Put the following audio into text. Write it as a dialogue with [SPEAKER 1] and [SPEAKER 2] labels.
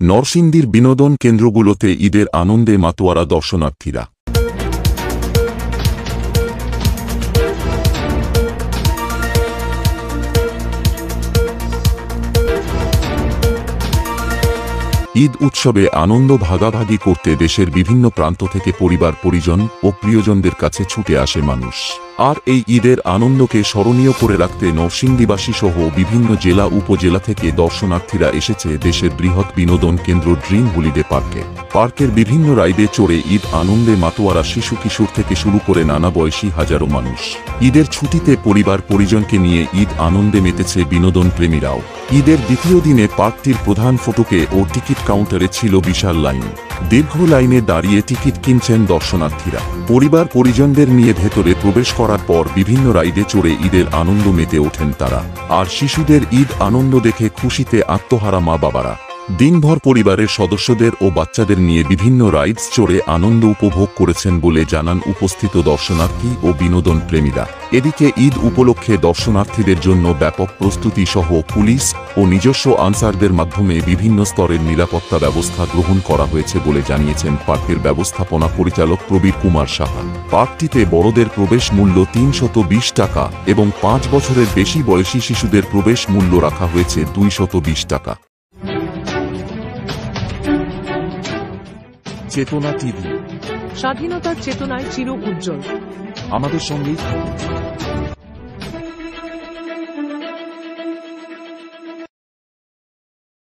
[SPEAKER 1] নরসিংদীর বিনোদন কেন্দ্রগুলোতে ঈদের আনন্দে মাতোয়ারা দর্শনার্থীরা। ঈদ উৎসবে আনন্দ ভাগাভাগি করতে দেশের বিভিন্ন প্রান্ত থেকে পরিবার পরিজন ও প্রিয়জনদের কাছে ছুটে আসে মানুষ। আর এই ঈদের আনন্দকে স্মরণীয় করে রাখতে নরসিংদীবাসী সহ বিভিন্ন জেলা উপজেলা থেকে দর্শনার্থীরা এসেছে দেশের বৃহৎ বিনোদন কেন্দ্র ড্রিম হলিডে পার্কে। পার্কের বিভিন্ন রাইডে চড়ে ঈদ আনন্দে মাতোয়ারা শিশু কিশোর থেকে শুরু করে নানা বয়সী হাজারো মানুষ। ঈদের ছুটিতে পরিবার পরিজনকে নিয়ে ঈদ আনন্দে মেতেছে বিনোদন প্রেমীরাও। ঈদের দ্বিতীয় দিনে পার্কটির প্রধান ফটকে ও টিকিট কাউন্টারে ছিল বিশাল লাইন। দীর্ঘ লাইনে দাঁড়িয়ে টিকিট কিনছেন দর্শনার্থীরা। পরিবার পরিজনদের নিয়ে ভেতরে প্রবেশ করার পর বিভিন্ন রাইডে চড়ে ঈদের আনন্দ মেতে ওঠেন তারা। আর শিশুদের ঈদ আনন্দ দেখে খুশিতে আত্মহারা মা বাবারা। দিনভর পরিবারের সদস্যদের ও বাচ্চাদের নিয়ে বিভিন্ন রাইডস চড়ে আনন্দ উপভোগ করেছেন বলে জানান উপস্থিত দর্শনার্থী ও বিনোদন প্রেমীরা। এদিকে ঈদ উপলক্ষে দর্শনার্থীদের জন্য ব্যাপক প্রস্তুতি সহ পুলিশ ও নিজস্ব আনসারদের মাধ্যমে বিভিন্ন স্তরের নিরাপত্তা ব্যবস্থা গ্রহণ করা হয়েছে বলে জানিয়েছেন পার্কের ব্যবস্থাপনা পরিচালক প্রবীর কুমার সাহা। পার্কটিতে বড়দের প্রবেশ মূল্য ৩২০ টাকা এবং ৫ বছরের বেশি বয়সী শিশুদের প্রবেশ মূল্য রাখা হয়েছে ২২০ টাকা। চেতনা টিভি,
[SPEAKER 2] স্বাধীনতার চেতনায় চির উজ্জ্বল।
[SPEAKER 1] আমাদের সঙ্গেই থাকুন।